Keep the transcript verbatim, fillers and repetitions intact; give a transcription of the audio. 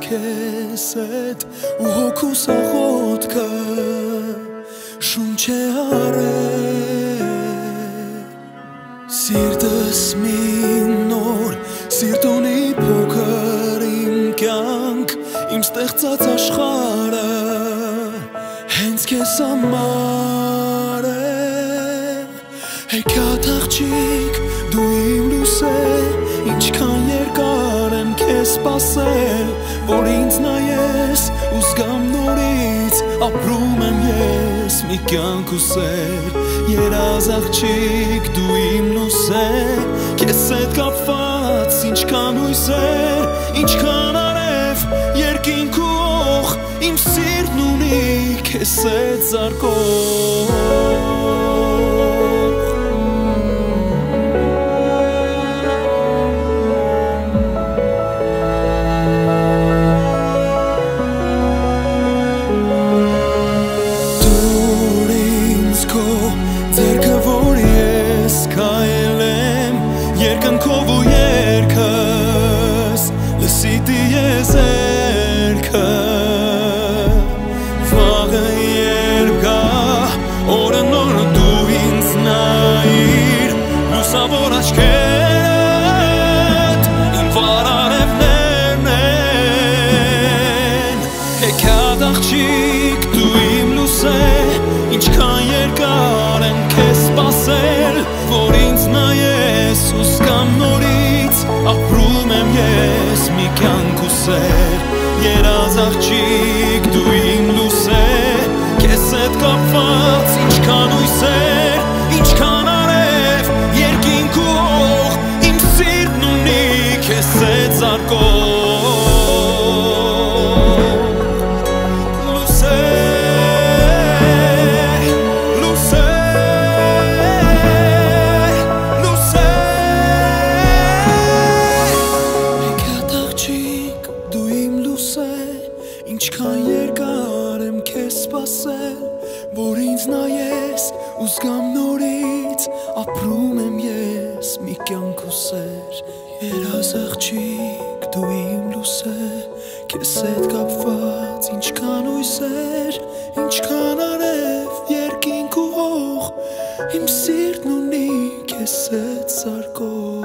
քեզ հետ ու հոգուս աղոթքը շունչ է արել Սիրտս մի նոր սիրտ ունի փոքր իմ կյանք իմ ստեղծած աշխարհը հենց քեզ համար է Հեքիաթ աղջիկ դու իմ լույսեր ինչքան երկար եմ քեզ սպասել որ ինձ նայես ու զգամ նորից ապրում եմ ես մի կյանք ու սեր երազ աղջիկ դու իմ լույսեր քեզ հետ կապված ինչքան հույսեր ինչքան արև երկինք ու օղ իմ սիրտն ունի քեզ հետ զարկող Երկնքով ու երկս լսիտի եզերքը վաղը երբ գա օրը նոր դու ինձ նայիր լուսավոր աչքերդ իմ վար արևներն են հեքիաթ աղջիկ դու իմ լուսեր ինչքան երկար եմ քեզ սպասել որ ինձ նայես ու զգամ նորից ապրում եմ ես մի կյանք ու սեր երազ աղջիկ դու իմ լուսեր քեզ հետ կապված ինչքան հույսեր ինչքան արև երկինք ու օղ իմ սիրտն ունի քեզ հետ զարկող Ինչքան երկար եմ քեզ սպասել որ ինձ նայես ու զգամ նորից ապրում եմ ես մի կյանք ու սեր երազ աղջիկ դու իմ լուսեր քեզ հետ կապված ինչքան հույսեր ինչքան արև երկինք ու օղ իմ սիրտն ունի քեզ հետ զարկող